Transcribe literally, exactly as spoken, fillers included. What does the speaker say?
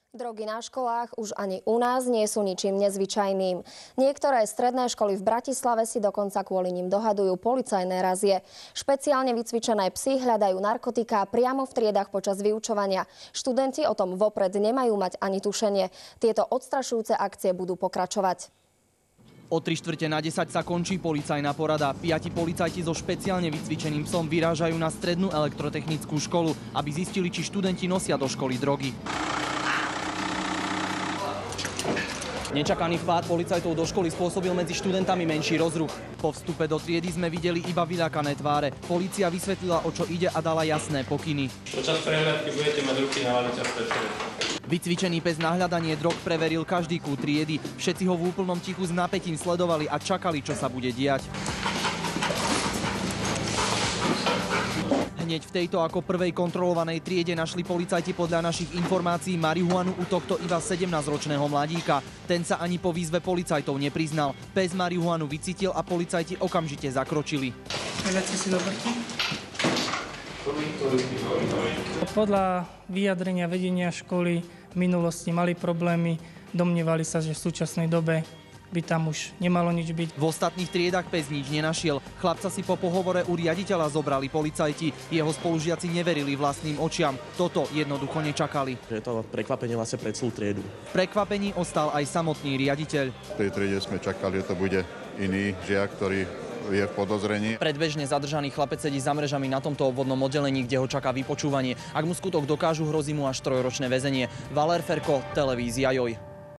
Drogy na školách už ani u nás nie sú ničím nezvyčajným. Niektoré stredné školy v Bratislave si dokonca kvôli nim dohadujú policajné razie. Špeciálne vycvičené psy hľadajú narkotiká priamo v triedach počas vyučovania. Študenti o tom vopred nemajú mať ani tušenie. Tieto odstrašujúce akcie budú pokračovať. O tri štvrte na desať sa končí policajná porada. Piati policajti so špeciálne vycvičeným psom vyrážajú na strednú elektrotechnickú školu, aby zistili, či študenti nosia do školy drogy. Nečakaný vpád policajtov do školy spôsobil medzi študentami menší rozruch. Po vstupe do triedy sme videli iba vyľakané tváre. Polícia vysvetlila, o čo ide a dala jasné pokyny. Počas prehliadky budete mať ruky na lavice v predsedu. Vycvičený pes na hľadanie drog preveril každý kút triedy. Všetci ho v úplnom tichu s napätím sledovali a čakali, čo sa bude diať. Hneď v tejto ako prvej kontrolovanej triede našli policajti podľa našich informácií marihuanu u tohto iba sedemnásťročného mladíka. Ten sa ani po výzve policajtov nepriznal. Pes marihuanu vycítil a policajti okamžite zakročili. Podľa vyjadrenia vedenia školy v minulosti mali problémy, domnievali sa, že v súčasnej dobe by tam už nemalo nič byť. V ostatných triedách pes nič nenašiel. Chlapca si po pohovore u riaditeľa zobrali policajti. Jeho spolužiaci neverili vlastným očiam. Toto jednoducho nečakali. Je to prekvapenie vlastne pre celú triedu. V prekvapení ostal aj samotný riaditeľ. V tej triede sme čakali, že to bude iný žiak, ktorý je v podozrení. Predbežne zadržaný chlapec sedí za mrežami na tomto obvodnom oddelení, kde ho čaká vypočúvanie. Ak mu skutok dokážu, hrozí mu až trojročné väzenie. Valér Ferko, televízia Joj.